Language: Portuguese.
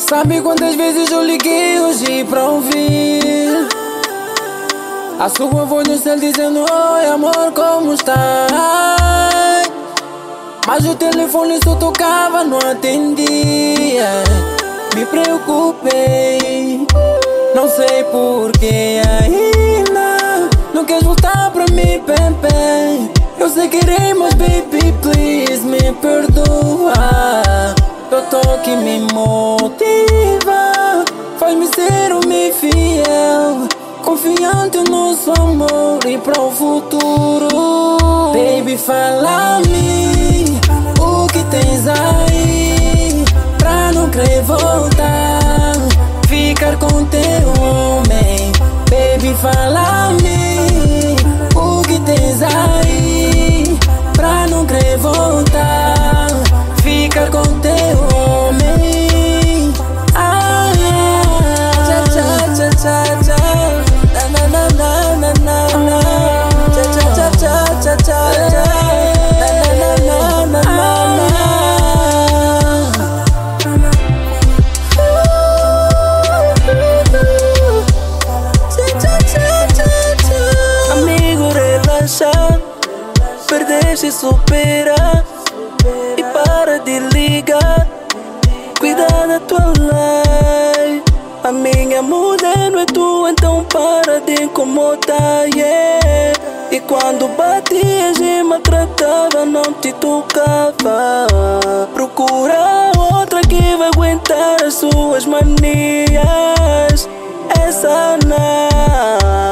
Sabe quantas vezes eu liguei hoje pra ouvir a sua voz no céu dizendo: oi amor, como estás? Mas o telefone só tocava, não atendia. Me preocupei, não sei porquê ainda não queres voltar pra mim, bebê. Eu sei que irei, mas baby, please me perdoa. Teu toque me motiva, faz-me ser homem fiel, confiante no nosso amor e para o futuro. Baby, fala-me o que tens aí pra não querer voltar, ficar com teu homem. Baby, fala-me o que tens aí pra não querer voltar, ficar com teu homem. Ah, cha cha cha cha cha, na na na na na na, cha cha cha cha cha cha cha, na na na na na na. Amigo, relaxa, perdeste, supera e para de ligar. Cuida da tua life. A minha mulher não é tu, então para de incomodar, yeah. E quando batias e maltratava, não te tocava. Procura outra que vai aguentar as suas manias. Essa não.